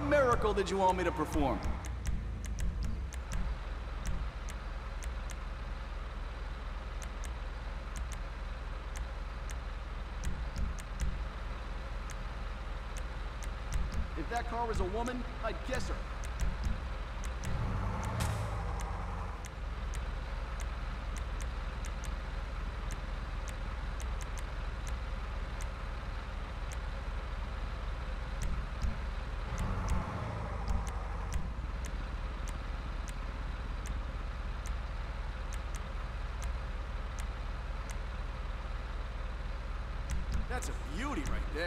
miracle did you want me to perform? If that car was a woman, I'd kiss her. That's a beauty right there.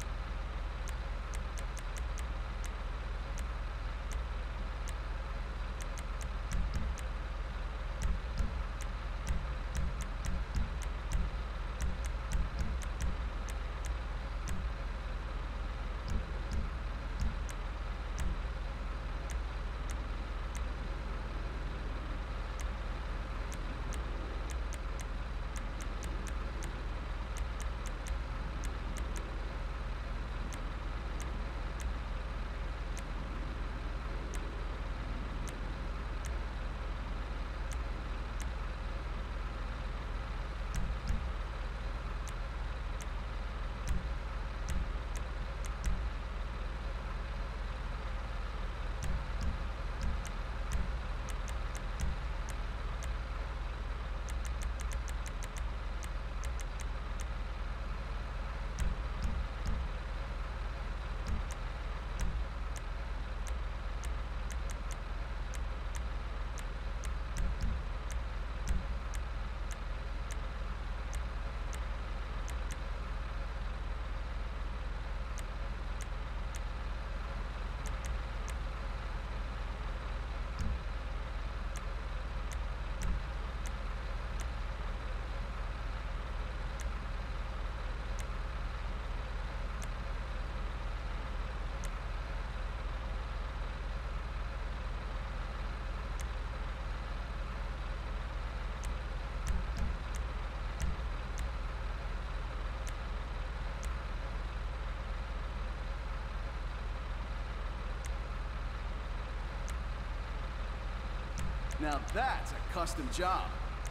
Now that's a custom job.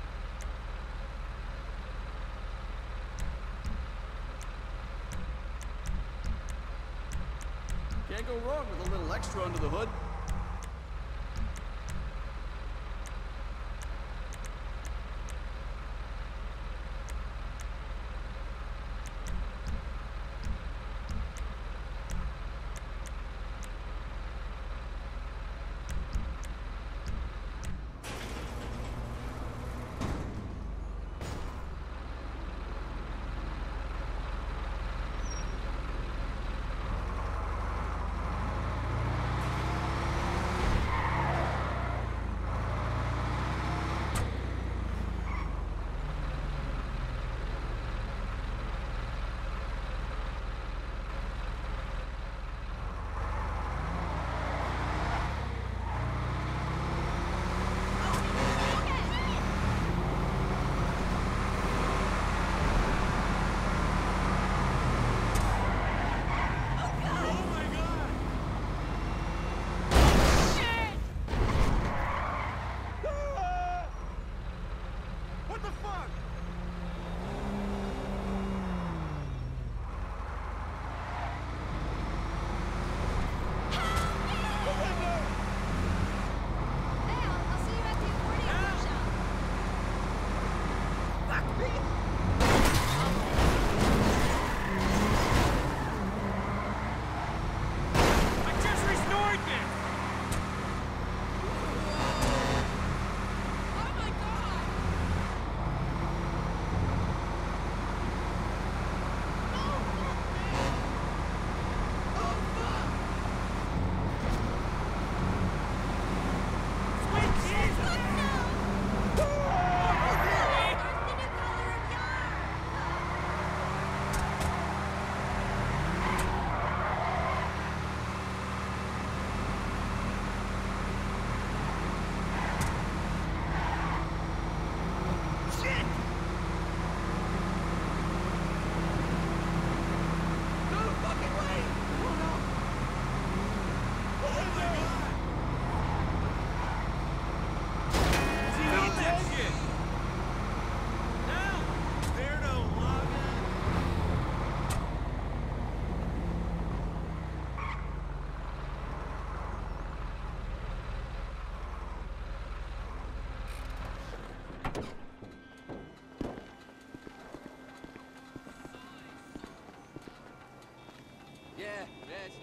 Can't go wrong with a little extra under the hood.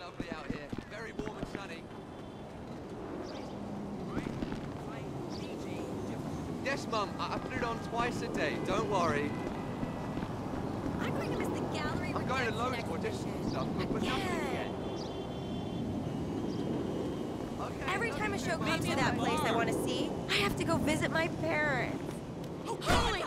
lovely out here. Very warm and sunny. Yes, Mum. I put it on twice a day. Don't worry. I'm going to miss the gallery. I'm going to loads of auditions and stuff, but nothing yet. Okay, Every time a show comes to that place I want to see, I have to go visit my parents. Holy